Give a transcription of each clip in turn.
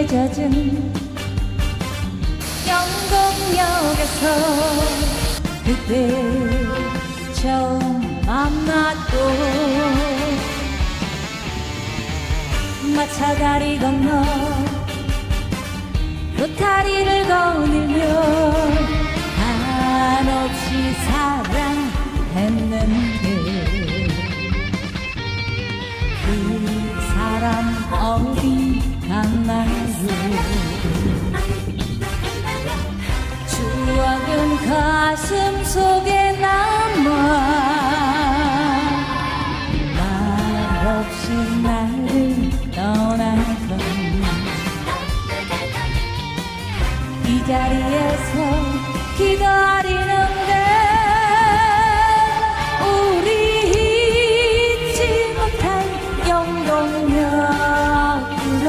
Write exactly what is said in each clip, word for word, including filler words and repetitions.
젖은 영동역에서 그때 처음 만났고 마차 다리 건너 로타리를 거닐며 한없이 사랑했는데 그 사람 어디 갔나요? 추억은 가슴 속에 남아 말없이 나를 떠나건 이 자리에서 기다리는데 우리 잊지 못할 영동역으로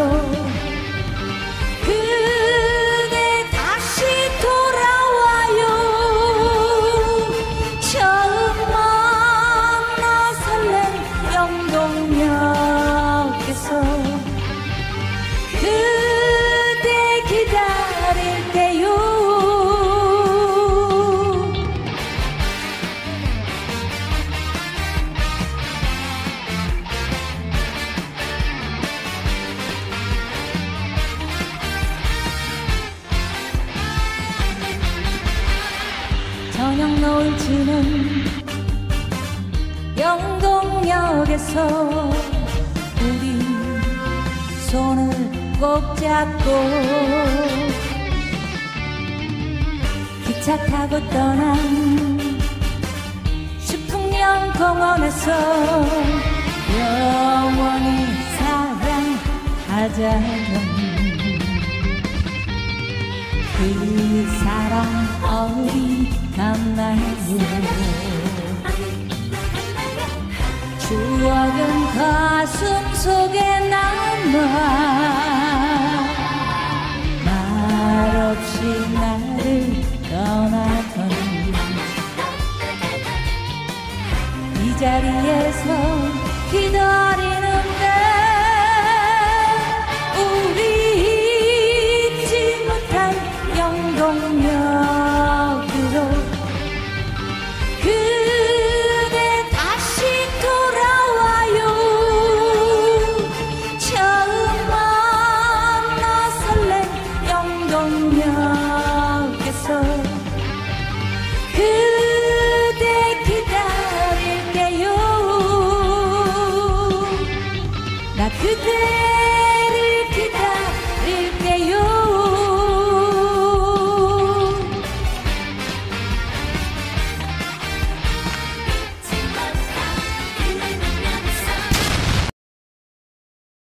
그대 다시 돌아와요. 처음 만나 설렌 영동역에서 그대 기다릴게요. 저녁 노을 지는 영동역에서 우리 손을 꼭 잡고 기차 타고 떠난 수풍령 공원에서 영원히 사랑하자던 그 사람 어디 갔나요? 추억은 가슴 속에 남아